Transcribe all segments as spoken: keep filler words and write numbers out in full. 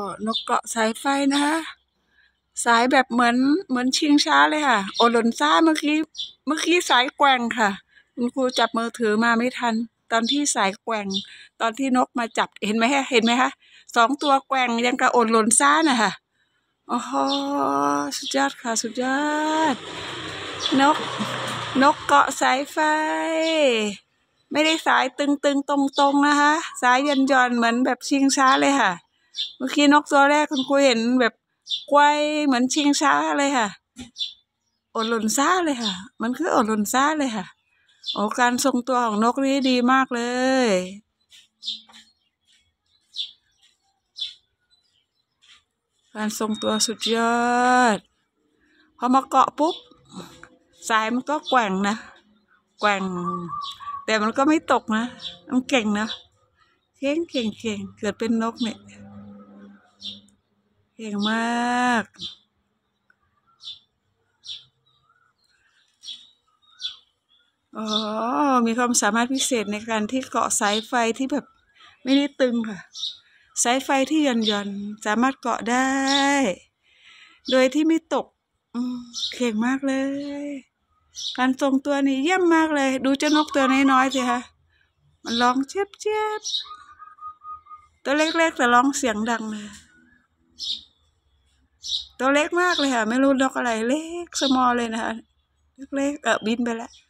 นกเกาะสายไฟนะคะสายแบบเหมือนเหมือนชิงช้าเลยค่ะโอหล่นซ่าเมื่อกี้เมื่อกี้สายแกว่งค่ะคุณครูจับมือถือมาไม่ทันตอนที่สายแกว่งตอนที่นกมาจับเห็นไหมคะเห็นไหมคะสองตัวแกว่งยังกับโอหล่นซ่าน่ะค่ะโอ้โหสุดยอดค่ะสุดยอดนกนกเกาะสายไฟไม่ได้สายตึงตึงตรงตรงนะคะสายยันยอนเหมือนแบบชิงช้าเลยค่ะเมื่อกี้นกตัวแรกคุณครูเห็นแบบไกวเหมือนชิงช้าเลยค่ะโอหล่นซ่าเลยค่ะมันคือโอหล่นซ่าเลยค่ะโอ้การทรงตัวของนกนี้ดีมากเลยการทรงตัวสุดยอดพอมาเกาะปุ๊บสายมันก็แกว่งนะแกว่งแต่มันก็ไม่ตกนะมันเก่งนะเก่งเก่งเก่งเกิดเป็นนกเนี่ยเก่งมากอ๋อมีความสามารถพิเศษในการที่เกาะสายไฟที่แบบไม่ได้ตึงค่ะสายไฟที่หย่อนหย่อนสามารถเกาะได้โดยที่ไม่ตกอืมเก่งมากเลยการทรงตัวนี่เยี่ยมมากเลยดูเจ้านกตัวน้อยๆสิคะมันร้องเจี๊ยบเจี๊ยบตัวเล็กๆแต่ร้องเสียงดังเลยตัวเล็กมากเลยค่ะไม่รู้นกอะไรเล็กสมอลเลยนะคะเล็กๆเออบินไปแล้ว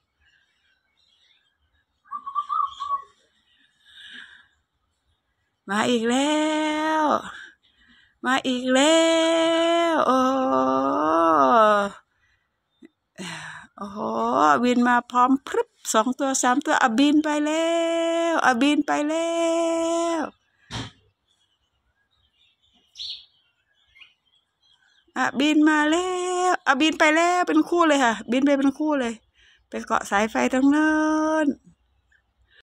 มาอีกแล้วมาอีกแล้วโอ้โอ้โหบินมาพร้อมพรึบสองตัวสามตัวอ่ะบินไปแล้วอ่ะบินไปแล้วอ่ะบินมาแล้วอ่ะบินไปแล้วเป็นคู่เลยค่ะบินไปเป็นคู่เลยไปเกาะสายไฟตรงนั้น